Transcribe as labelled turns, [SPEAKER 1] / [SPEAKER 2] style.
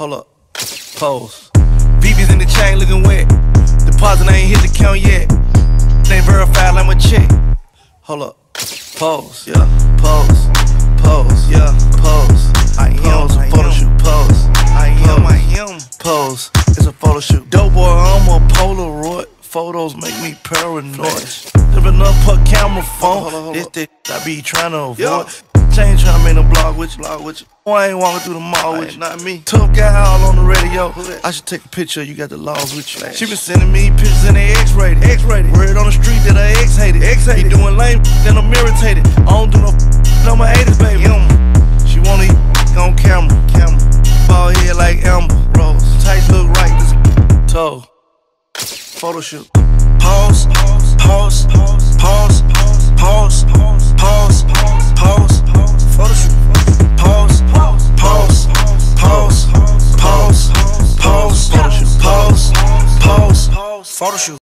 [SPEAKER 1] Hold up, pose. VB's in the chain looking wet. Deposit ain't hit the count yet. Ain't verified, like my check. Hold up, pose, yeah, pose, pose, yeah, pose. I am a photo shoot, pose. I am pose. It's a photo shoot. Dope boy, I'm a Polaroid. Photos make me paranoid. Living up her camera phone. This I be trying to avoid. Chain trying to make a blog with you. Boy, I ain't walking through the mall with you. Not me. Tough guy all on the radio. I should take a picture. You got the laws with you. She been sending me pictures in the X-rated. Word on the street that her ex hated. He doing lame, then I'm irritated. I don't do no my 80s, baby. She wanna eat on camera. Ball head like Amber Rose. Tights look right. This toe. Photo shoot. Pause. Photo shoot. Pause. Pause. Photo shoot. Pause. Photo shoot.